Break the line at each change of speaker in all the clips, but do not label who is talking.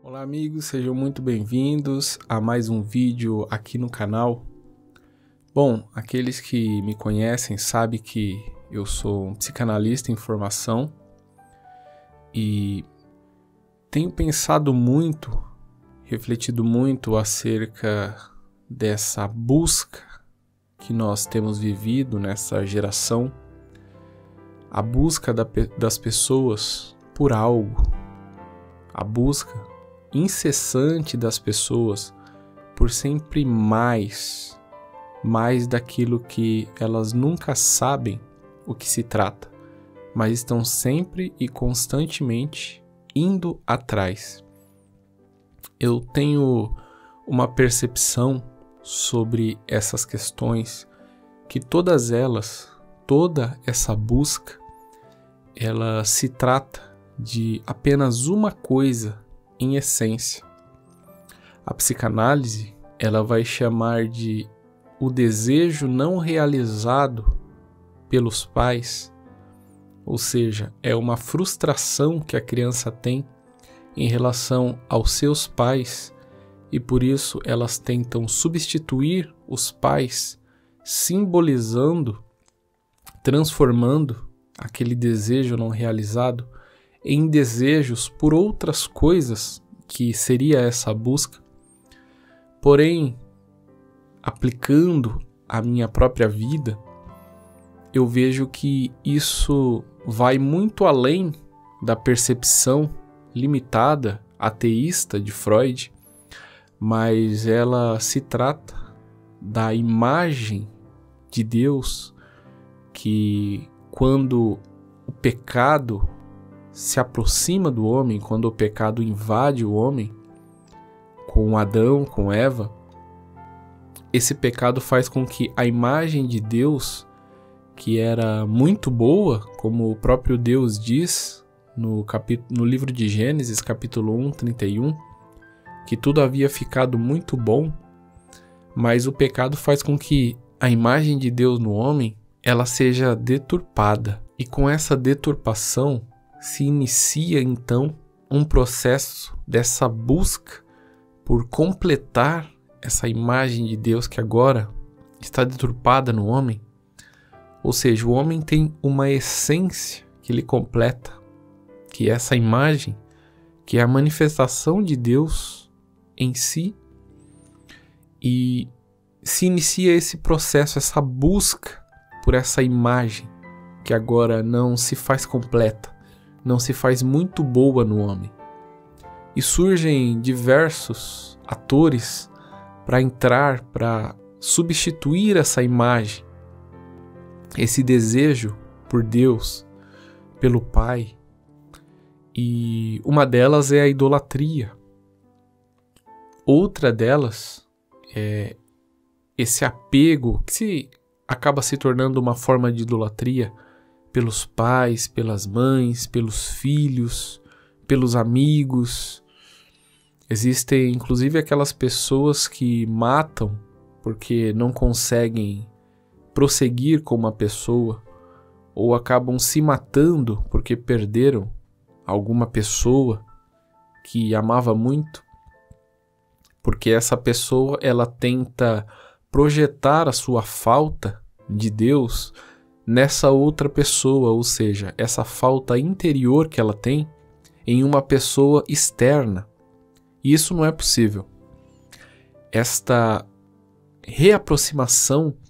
Olá amigos, sejam muito bem-vindos a mais um vídeo aqui no canal. Bom, aqueles que me conhecem sabem que eu sou um psicanalista em formação e tenho pensado muito, refletido muito acerca dessa busca que nós temos vivido nessa geração, a busca das pessoas por algo, a busca incessante das pessoas por sempre mais daquilo que elas nunca sabem o que se trata, mas estão sempre e constantemente indo atrás. Eu tenho uma percepção sobre essas questões que toda essa busca, ela se trata de apenas uma coisa em essência. A psicanálise, ela vai chamar de o desejo não realizado pelos pais, ou seja, é uma frustração que a criança tem em relação aos seus pais e por isso elas tentam substituir os pais, simbolizando, transformando aquele desejo não realizado em desejos por outras coisas que seria essa busca. Porém, aplicando a minha própria vida, eu vejo que isso vai muito além da percepção limitada, ateísta de Freud, mas ela se trata da imagem de Deus que, quando o pecado se aproxima do homem, quando o pecado invade o homem, com Adão, com Eva, esse pecado faz com que a imagem de Deus, que era muito boa, como o próprio Deus diz no livro de Gênesis, capítulo 1, 31, que tudo havia ficado muito bom, mas o pecado faz com que a imagem de Deus no homem, ela seja deturpada. E com essa deturpação, se inicia então um processo dessa busca por completar essa imagem de Deus que agora está deturpada no homem. Ou seja, o homem tem uma essência que ele completa, que é essa imagem, que é a manifestação de Deus em si, e se inicia esse processo, essa busca por essa imagem que agora não se faz completa, não se faz muito boa no homem. E surgem diversos atores para substituir essa imagem, esse desejo por Deus, pelo Pai. E uma delas é a idolatria. Outra delas é esse apego que acaba se tornando uma forma de idolatria pelos pais, pelas mães, pelos filhos, pelos amigos. Existem inclusive aquelas pessoas que matam porque não conseguem prosseguir com uma pessoa, ou acabam se matando porque perderam alguma pessoa que amava muito, porque essa pessoa ela tenta projetar a sua falta de Deus nessa outra pessoa, ou seja, essa falta interior que ela tem em uma pessoa externa. E isso não é possível. Esta reaproximação,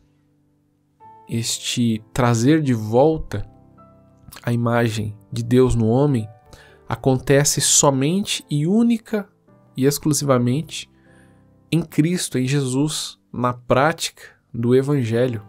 este trazer de volta a imagem de Deus no homem, acontece somente e única e exclusivamente em Cristo, em Jesus, na prática do Evangelho.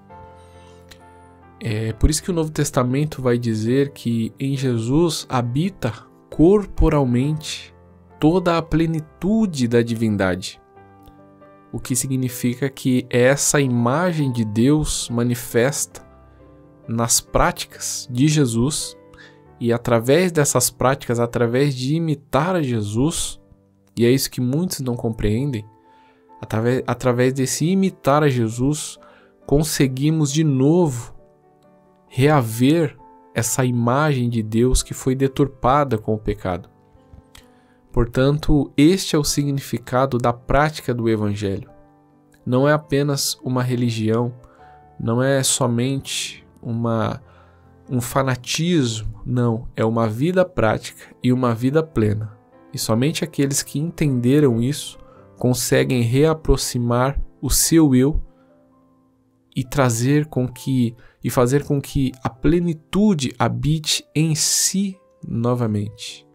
É por isso que o Novo Testamento vai dizer que em Jesus habita corporalmente toda a plenitude da divindade, o que significa que essa imagem de Deus manifesta nas práticas de Jesus, e através dessas práticas, através de imitar a Jesus, e é isso que muitos não compreendem, através desse imitar a Jesus, conseguimos de novo reaver essa imagem de Deus que foi deturpada com o pecado. Portanto, este é o significado da prática do Evangelho. Não é apenas uma religião, não é somente um fanatismo, não, é uma vida prática e uma vida plena. E somente aqueles que entenderam isso conseguem reaproximar o seu eu e fazer com que a plenitude habite em si novamente.